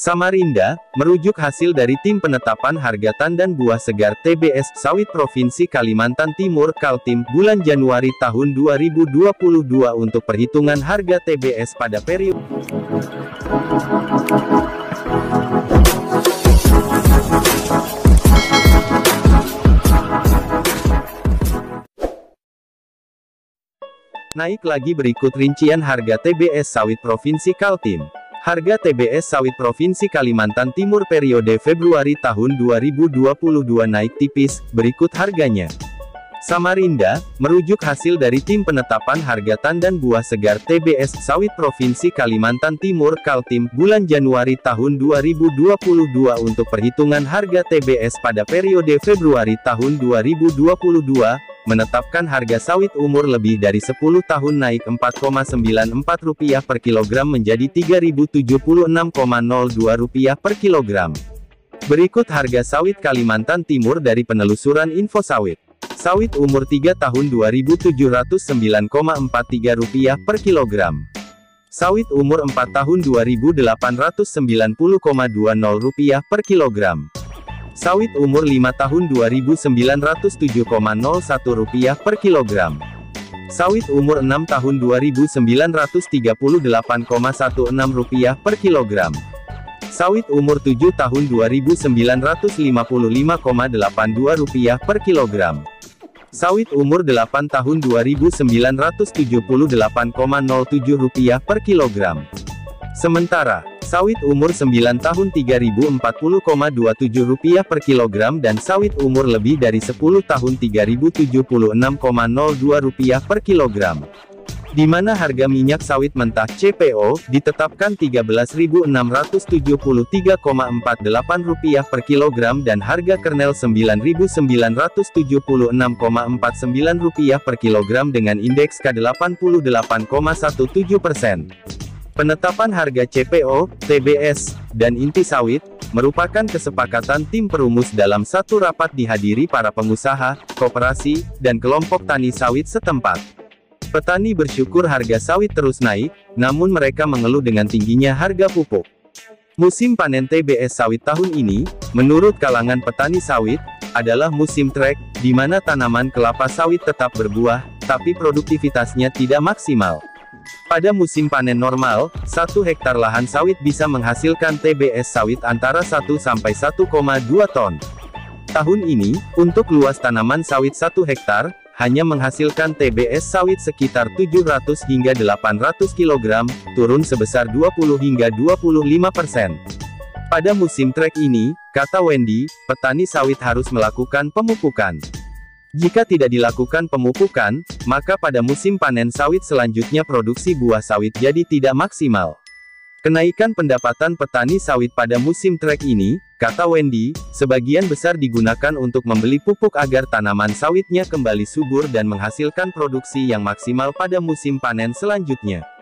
Samarinda, merujuk hasil dari Tim Penetapan Harga Tandan Buah Segar TBS Sawit Provinsi Kalimantan Timur Kaltim, bulan Januari tahun 2022 untuk perhitungan harga TBS pada periode naik lagi. Berikut rincian harga TBS sawit Provinsi Kaltim. Harga TBS sawit Provinsi Kalimantan Timur periode Februari tahun 2022 naik tipis, berikut harganya. Samarinda, merujuk hasil dari Tim Penetapan Harga Tandan Buah Segar TBS Sawit Provinsi Kalimantan Timur Kaltim, bulan Januari tahun 2022 untuk perhitungan harga TBS pada periode Februari tahun 2022, menetapkan harga sawit umur lebih dari 10 tahun naik Rp4,94 per kilogram menjadi Rp3.076,02 per kilogram. Berikut harga sawit Kalimantan Timur dari penelusuran Info Sawit. Sawit umur 3 tahun Rp2.709,43 per kilogram. Sawit umur 4 tahun Rp2.890,20 per kilogram. Sawit umur 5 tahun Rp2.907,01 per kilogram. Sawit umur 6 tahun Rp2.938,16 per kilogram. Sawit umur 7 tahun Rp2.955,82 per kilogram. Sawit umur 8 tahun Rp2.978,07 per kilogram. Sementara, sawit umur 9 tahun Rp3.040,27 per kilogram dan sawit umur lebih dari 10 tahun Rp3.076,02 per kilogram. Di mana harga minyak sawit mentah CPO ditetapkan Rp13.673,48 per kilogram dan harga kernel Rp9.976,49 per kilogram dengan indeks K88,17%. Penetapan harga CPO, TBS, dan inti sawit, merupakan kesepakatan tim perumus dalam satu rapat dihadiri para pengusaha, koperasi, dan kelompok tani sawit setempat. Petani bersyukur harga sawit terus naik, namun mereka mengeluh dengan tingginya harga pupuk. Musim panen TBS sawit tahun ini, menurut kalangan petani sawit, adalah musim trek, di mana tanaman kelapa sawit tetap berbuah, tapi produktivitasnya tidak maksimal. Pada musim panen normal, 1 hektar lahan sawit bisa menghasilkan TBS sawit antara 1 sampai 1,2 ton. Tahun ini, untuk luas tanaman sawit 1 hektar, hanya menghasilkan TBS sawit sekitar 700 hingga 800 kg, turun sebesar 20 hingga 25%. Pada musim trek ini, kata Wendy, petani sawit harus melakukan pemupukan. Jika tidak dilakukan pemupukan, maka pada musim panen sawit selanjutnya produksi buah sawit jadi tidak maksimal. Kenaikan pendapatan petani sawit pada musim trek ini, kata Wendy, sebagian besar digunakan untuk membeli pupuk agar tanaman sawitnya kembali subur dan menghasilkan produksi yang maksimal pada musim panen selanjutnya.